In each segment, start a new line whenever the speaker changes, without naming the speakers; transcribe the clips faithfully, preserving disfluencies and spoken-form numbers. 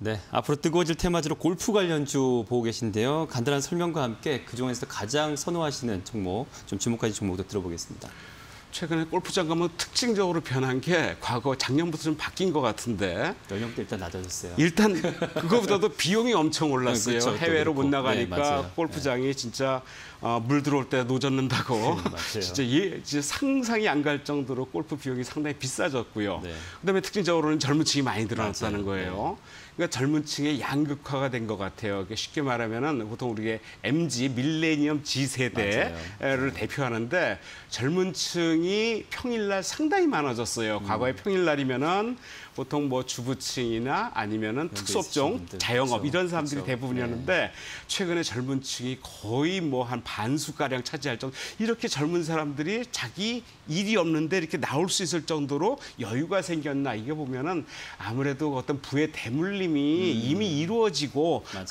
네, 앞으로 뜨거워질 테마주로 골프 관련주 보고 계신데요. 간단한 설명과 함께 그중에서 가장 선호하시는 종목, 좀 주목하실 종목도 들어보겠습니다.
최근에 골프장 가면 특징적으로 변한 게 과거 작년부터 좀 바뀐 것 같은데
연령대 일단 낮아졌어요.
일단 그거보다도 비용이 엄청 올랐어요.
그렇죠,
해외로 못 나가니까
네,
골프장이
네.
진짜 어, 물 들어올 때 노젓는다고
네,
진짜, 예, 진짜 상상이 안 갈 정도로 골프 비용이 상당히 비싸졌고요.
네.
그다음에 특징적으로는 젊은 층이 많이 늘어났다는
맞아요.
거예요.
네.
그러니까 젊은 층의 양극화가 된 것 같아요. 쉽게 말하면은 보통 우리가 엠지 밀레니엄 지 세대를
맞아요.
대표하는데 젊은 층이 평일날 상당히 많아졌어요.
음.
과거에 평일날이면은 보통 뭐 주부층이나 아니면은 특수업종,
분들,
자영업
그렇죠.
이런 사람들이
그렇죠.
대부분이었는데
네.
최근에 젊은 층이 거의 뭐 한 반수가량 차지할 정도. 이렇게 젊은 사람들이 자기 일이 없는데 이렇게 나올 수 있을 정도로 여유가 생겼나, 이게 보면은 아무래도 어떤 부의 대물림이 음. 이미 이루어지고 맞아요.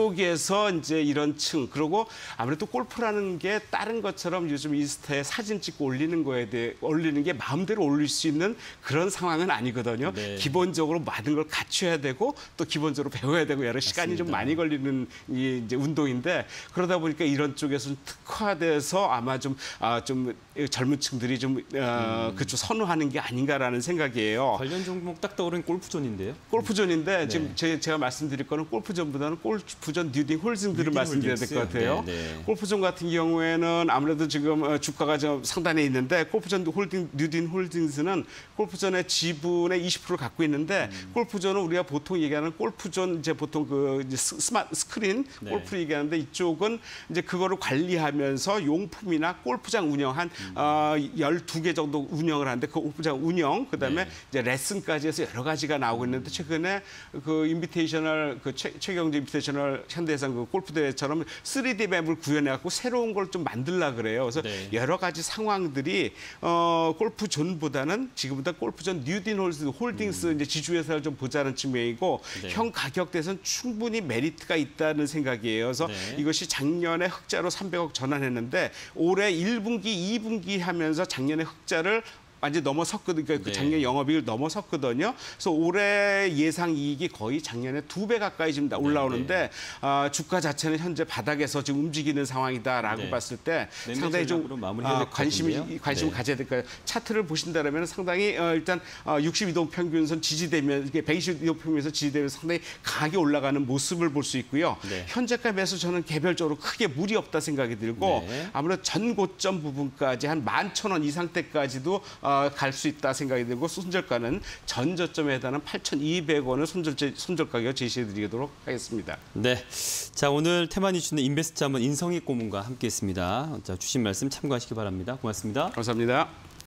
그쪽에서 이제 이런 층, 그리고 아무래도 골프라는 게 다른 것처럼 요즘 인스타에 사진 찍고 올리는 거에 대해 올리는 게 마음대로 올릴 수 있는 그런 상황은 아니거든요. 네. 기본적으로 많은 걸 갖춰야 되고 또 기본적으로 배워야 되고 여러 시간이 맞습니다. 좀 많이 걸리는 이 이제 운동인데, 그러다 보니까 이런 쪽에서 좀 특화돼서 아마 좀 아 좀 젊은 층들이 좀 어, 음. 그쪽 선호하는 게 아닌가라는 생각이에요.
관련 종목 딱 떠오르는 골프존인데요.
골프존인데 네. 지금 제, 제가 말씀드릴 거는 골프존보다는 골프존 뉴딩 홀딩들을 뉴딩 말씀드려야 될 것 같아요. 네, 네. 골프존 같은 경우에는 아무래도 지금 주가가 좀 상단에 있는데 골프존 홀딩 뉴딩 홀딩스는 골프존의 지분의 이십 퍼센트를 갖고 있는데 음. 골프존은 우리가 보통 얘기하는 골프존 이제 보통 그 이제 스마트 스크린 네. 골프 얘기하는데 이쪽은 이제 그거를 관리하면서 용품이나 골프장 운영 한 음. 어, 열두 개 정도 운영을 하는데 그 골프장 운영 그다음에 네. 이제 레슨까지 해서 여러 가지가 나오고 있는데 최근에 그 인비테이셔널 그 최, 최경주 인비테이셔널 현대해상 그 골프 대회처럼 쓰리디 맵을 구현해 갖고 새로운 걸 좀 만들라 그래요. 그래서 네. 여러 가지 상황들이 어, 골프존보다는 지금보다 골프존 뉴딘 홀딩스, 홀딩스 음. 이제 지주회사를 좀 보자는 측면이고 네. 현 가격대에서는 충분히 메리트가 있다는 생각이에요. 그래서 네. 이것이 작년에 흑자로 삼백억 전환했는데 올해 일 분기, 이 분기 하면서 작년에 흑자를 완전 넘어섰거든요. 그 네. 작년 영업이익을 넘어섰거든요. 그래서 올해 예상 이익이 거의 작년에 두 배 가까이 지금 올라오는데 네. 네. 어, 주가 자체는 현재 바닥에서 지금 움직이는 상황이다라고 네. 봤을 때 상당히 좀 어, 관심이 관심을 네. 가져야 될 거예요. 차트를 보신다면 상당히 어, 일단 어, 육십이 도 평균선 지지되면 이게 백이십이 도 평균선 지지되면서 상당히 강하게 올라가는 모습을 볼 수 있고요. 네. 현재가 매수 저는 개별적으로 크게 무리 없다 생각이 들고 네. 아무래도 전 고점 부분까지 한 만 천 원 이 상태까지도 어, 갈 수 있다 생각이 들고 손절가는 전 저점에 해당하는 팔천이백 원을 손절, 손절 가격 제시해드리도록 하겠습니다.
네, 자 오늘 테마 이슈는 인베스트 자문 인성익 고문과 함께했습니다. 자 주신 말씀 참고하시기 바랍니다. 고맙습니다.
감사합니다.